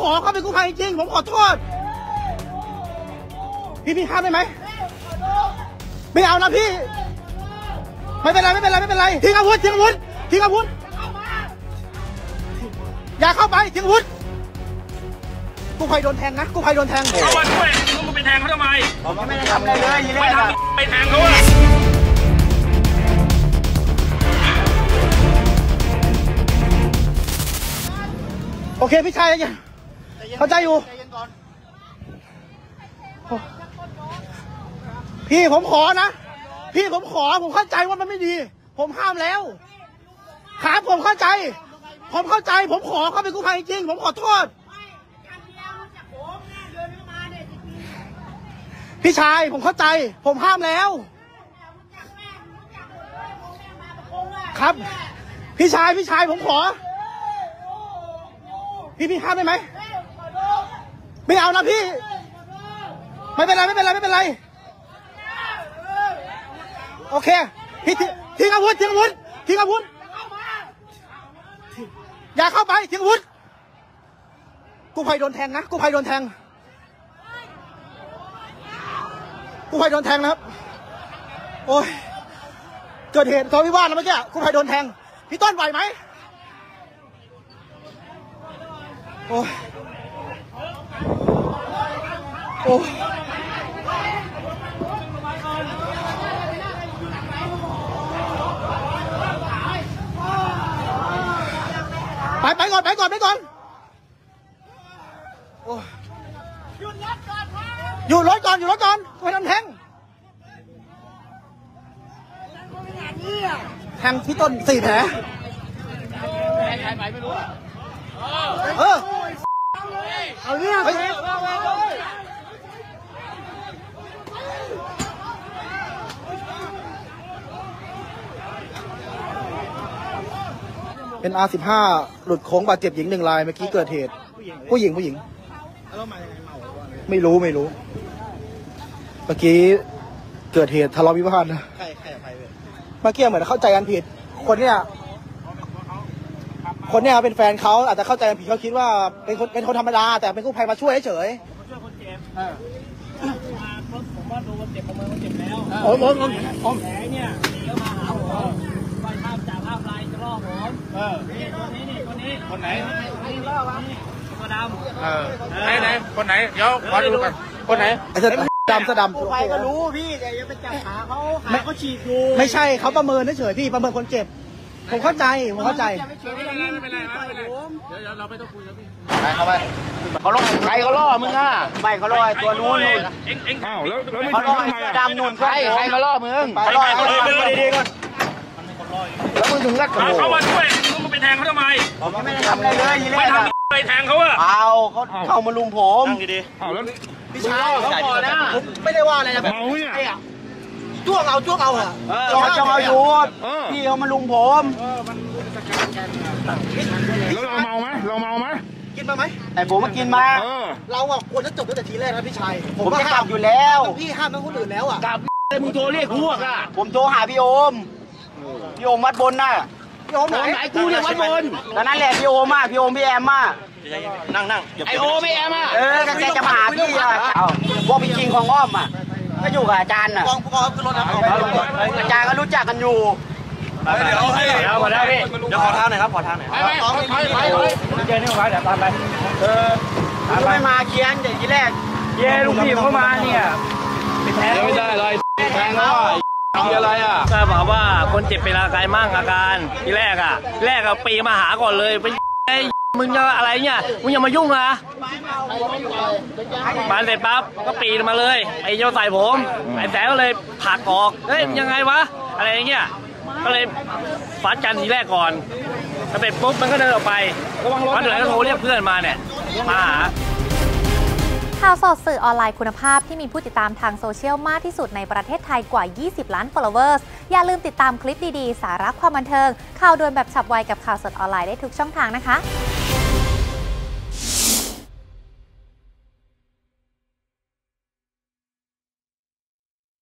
ขอเขาเป็นกู้ภัยจริงผมขอโทษพี่ห้ามได้ไหมไม่เอานะพี่ไม่เป็นไรทิ้งอาวุธอย่าเข้าไปทิ้งอาวุธกู้ภัยโดนแทงนะกู้ภัยโดนแทงเอามาด้วยมึงไปแทงเขาทำไมผมไม่ได้ทำอะไรเลยไม่ทำไปแทงเขาอะโอเคพี่ชายเข้าใจอยู่พี่ผมขอนะพี่ผมเข้าใจว่ามันไม่ดีผมห้ามแล้วครับผมเข้าใจผมขอเขาเป็นกู้ภัยจริงผมขอโทษพี่ชายผมเข้าใจผมห้ามแล้วครับพี่ชายผมขอพี่ห้ามได้ไหมไม่เอานะพี่ไม่เป็นไรโอเคพี่ทิ้งอาวุธอย่าเข้าไปทิ้งอาวุธกู้ภัยโดนแทงนะกู้ภัยโดนแทงนะครับโอ้ยเกิดเหตุทะเลาะวิวาทแล้วเมื่อกี้กู้ภัยโดนแทงพี่ต้นไหวไหมโอ้ไปก่อนโอ้หยุดรถก่อนไม่ต้องแทงพี่ต้น4 แผลไปไม่รู้เอาเนี่ยเป็น R15 หลุดโค้งบาดเจ็บหญิง1 รายเมื่อกี้เกิดเหตุผู้หญิงไม่รู้เมื่อกี้เกิดเหตุทะเลาะวิวาทนะเมื่อกี้เหมือนเข้าใจกันผิดคนเนี้ยเป็นแฟนเขาอาจจะเข้าใจกันผิดเขาคิดว่าเป็นคนธรรมดาแต่เป็นกู้ภัยมาช่วยเฉยคนเจ็บผมว่าดูคนเจ็บประเมินคนเจ็บแล้วผมแผลเนี่ยเดี๋ยวมาหาผมไปภาพจากภาพลายจะล่อผมคนไหนล่อวะตัวดำไหนคนไหนเดี๋ยวขอดูกันคนไหนไอ้เสื้อดำกู้ภัยก็รู้พี่แต่ยังไปจับขาเขาฉีกอยู่ไม่ใช่เขาประเมินเฉยพี่ประเมินคนเจ็บผมเข้าใจไม่เป็นไรเดี๋ยวเราไม่ต้องคุยแล้วพี่ไปเข้าไปเขาล่อใครเขาล่อมึงอ่ะไม่เขาล่อตัวนู้นอ้าวแล้วไม่เขาล่อดำนู่นใครเขาล่อมึงเขาล่อดีก่อนแล้วมึงถึงรัดเขามาด้วยมึงไปแทงเขาทำไมผมไม่ได้ทำอะไรเลยไม่ทำไปแทงเขาอะเขามาลุมผมดีอ้าวแล้วพี่ชายเขาก่อนนะผมไม่ได้ว่าอะไรนะเมาเนี่ยจ้วงเอาเหรอจ้องเอาอยู่พี่เขามาลุมผมแล้วเราเมาไหมกินมาไหมไอ้ผมมากินมาเราอะควรจะจบตั้งแต่ทีแรกนะพี่ชายผมจะกลับอยู่แล้วพี่ห้ามทั้งคนอื่นแล้วอะกลับมึงโทรเรียกพวกอะผมโทรหาพี่โอมวัดบนน่ะพี่โอมไหนกูเรียกวัดบนตอนนั้นแหละพี่โอมพี่แอมนั่งไอโอไม่แอมแกจะมาหาพี่อะพวกพี่จริงของอ้อมอะก็อยู่กับอาจารย์น่ะผู้กองขึ้นรถนะอาจารย์ก็รู้จักกันอยู่เดี๋ยวขอทางหน่อยครับไปเจอนี่ไว้เดี๋ยวตามไปไม่มาเคียงแต่ทีแรกลูกพี่เขามาเนี่ยไม่ได้เลยแทงแล้วทำอะไรอ่ะก็บอกว่าคนเจ็บเป็นอาการมั่งอาการทีแรกปีมาหาก่อนเลยเป็นมึงจะอะไรเนี่ยมึงอย่ามายุ่งนะมาเสร็จปั๊บก็ปีนมาเลยไอ้โยใส่ผมไอ้แสงก็เลยผลักออกเฮ้ยยังไงวะอะไรอย่างเงี้ยก็เลยฟัดกันทีแรกก่อนถ้าเป็นปุ๊บมันก็เดินออกไปวันไหนก็โทรเรียกเพื่อนมาเนี่ยมาหาข่าวสดสื่อออนไลน์คุณภาพที่มีผู้ติดตามทางโซเชียลมากที่สุดในประเทศไทยกว่า20 ล้าน followers อย่าลืมติดตามคลิปดีๆสาระความบันเทิงข่าวด่วนแบบฉับไวกับข่าวสดออนไลน์ได้ทุกช่องทางนะคะ